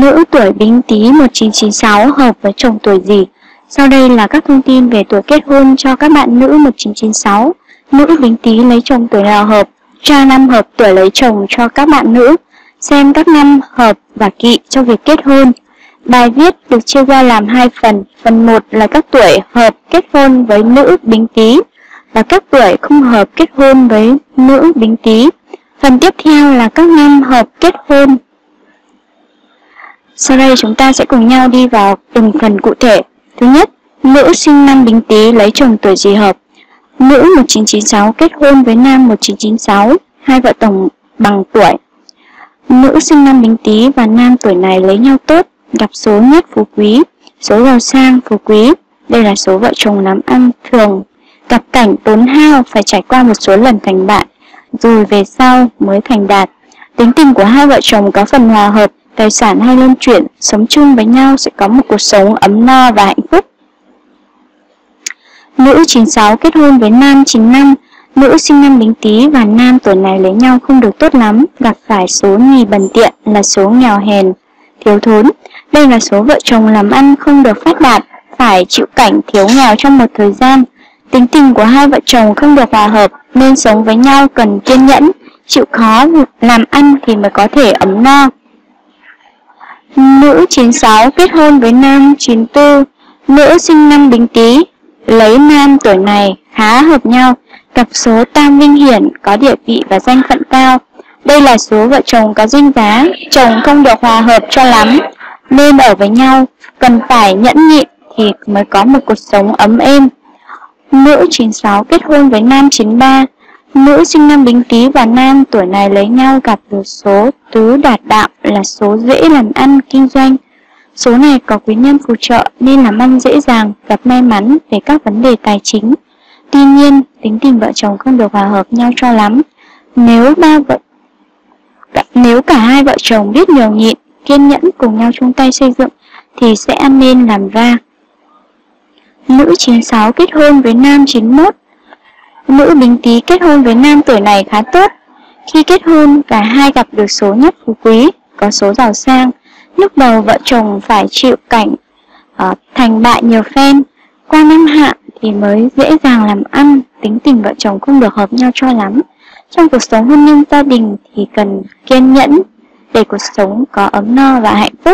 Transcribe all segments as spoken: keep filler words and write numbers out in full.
nữ tuổi Bính Tý một chín chín sáu hợp với chồng tuổi gì? Sau đây là các thông tin về tuổi kết hôn cho các bạn nữ một chín chín sáu. Nữ Bính Tý lấy chồng tuổi nào hợp? Tra năm hợp tuổi lấy chồng cho các bạn nữ. Xem các năm hợp và kỵ cho việc kết hôn. Bài viết được chia ra làm hai phần. Phần một là các tuổi hợp kết hôn với nữ Bính Tý và các tuổi không hợp kết hôn với nữ Bính Tý. Phần tiếp theo là các năm hợp kết hôn. Sau đây chúng ta sẽ cùng nhau đi vào từng phần cụ thể. Thứ nhất, nữ sinh năm Bính Tý lấy chồng tuổi gì hợp? Nữ một chín chín sáu kết hôn với nam một chín chín sáu, hai vợ chồng bằng tuổi. Nữ sinh năm Bính Tý và nam tuổi này lấy nhau tốt, gặp số nhất phú quý, số giàu sang phú quý. Đây là số vợ chồng làm ăn thường, gặp cảnh tốn hao, phải trải qua một số lần thành bại, rồi về sau mới thành đạt. Tính tình của hai vợ chồng có phần hòa hợp, tài sản hay luân chuyển, sống chung với nhau sẽ có một cuộc sống ấm no và hạnh phúc. Nữ chín sáu kết hôn với nam chín năm. Nữ sinh năm Bính Tý và nam tuổi này lấy nhau không được tốt lắm, gặp phải số nhì bần tiện là số nghèo hèn, thiếu thốn. Đây là số vợ chồng làm ăn không được phát đạt, phải chịu cảnh thiếu nghèo trong một thời gian. Tính tình của hai vợ chồng không được hòa hợp nên sống với nhau cần kiên nhẫn, chịu khó làm ăn thì mới có thể ấm no. Nữ chín sáu kết hôn với nam chín tư. Nữ sinh năm Bính Tý lấy nam tuổi này khá hợp nhau, gặp số tam vinh hiển, có địa vị và danh phận cao. Đây là số vợ chồng có danh giá, chồng không được hòa hợp cho lắm nên ở với nhau cần phải nhẫn nhịn thì mới có một cuộc sống ấm êm. Nữ chín sáu kết hôn với nam chín ba. Nữ sinh năm Bính Tý và nam tuổi này lấy nhau gặp được số tứ đạt đạo là số dễ làm ăn kinh doanh. Số này có quý nhân phù trợ nên làm ăn dễ dàng, gặp may mắn về các vấn đề tài chính. Tuy nhiên, tính tình vợ chồng không được hòa hợp nhau cho lắm. Nếu ba vợ nếu cả hai vợ chồng biết nhường nhịn, kiên nhẫn cùng nhau chung tay xây dựng thì sẽ ăn nên làm ra. Nữ chín sáu kết hôn với nam chín mốt. Nữ Bính Tý kết hôn với nam tuổi này khá tốt. Khi kết hôn, cả hai gặp được số nhất phú quý, có số giàu sang. Lúc đầu vợ chồng phải chịu cảnh uh, thành bại nhiều phen, qua năm hạ thì mới dễ dàng làm ăn. Tính tình vợ chồng không được hợp nhau cho lắm. Trong cuộc sống hôn nhân gia đình thì cần kiên nhẫn để cuộc sống có ấm no và hạnh phúc.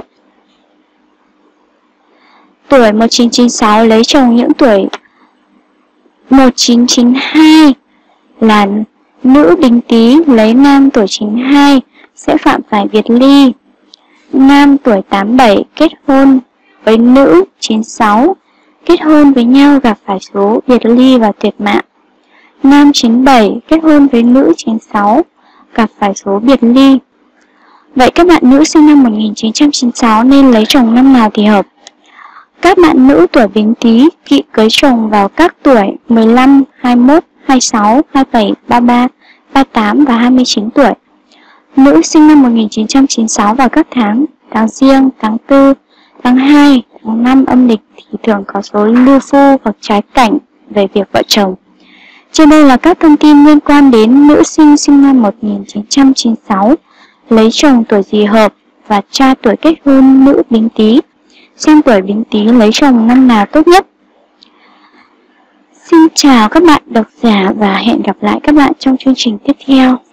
Tuổi một chín chín sáu lấy chồng những tuổi một chín chín hai là nữ Bính Tý lấy nam tuổi chín hai sẽ phạm phải biệt ly. Nam tuổi tám bảy kết hôn với nữ chín sáu, kết hôn với nhau gặp phải số biệt ly và tuyệt mạng. Nam chín bảy kết hôn với nữ chín sáu, gặp phải số biệt ly. Vậy các bạn nữ sinh năm một nghìn chín trăm chín mươi sáu nên lấy chồng năm nào thì hợp? Các bạn nữ tuổi Bính Tý kỵ cưới chồng vào các tuổi mười lăm, hai mươi mốt, hai mươi sáu, hai mươi bảy, ba mươi ba, ba mươi tám và hai mươi chín tuổi. Nữ sinh năm một nghìn chín trăm chín mươi sáu vào các tháng tháng Giêng, tháng tư, tháng hai, tháng năm âm lịch thì thường có số lưu phu hoặc trái cảnh về việc vợ chồng. Trên đây là các thông tin liên quan đến nữ sinh sinh năm một nghìn chín trăm chín mươi sáu, lấy chồng tuổi gì hợp và tra tuổi kết hôn nữ Bính Tý. Xem tuổi Bính Tý lấy chồng năm nào tốt nhất. Xin chào các bạn độc giả và hẹn gặp lại các bạn trong chương trình tiếp theo.